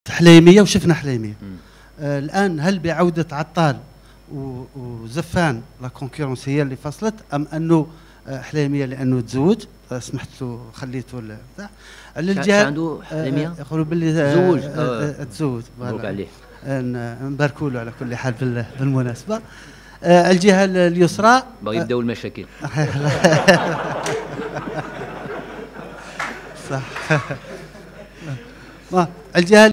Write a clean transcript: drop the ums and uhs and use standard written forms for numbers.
حليميه وشفنا حليميه. الان هل بعوده عطال وزفان لا كونكورونس هي اللي فصلت، ام انه حليميه لانه تزوج سمحت له خليته بتاع على الجهه عنده حليميه يقولوا باللي تزوج مبروك عليه، نباركوا له على كل حال بالمناسبه. الجهه اليسرى بغا يبداو المشاكل. صح. الجهه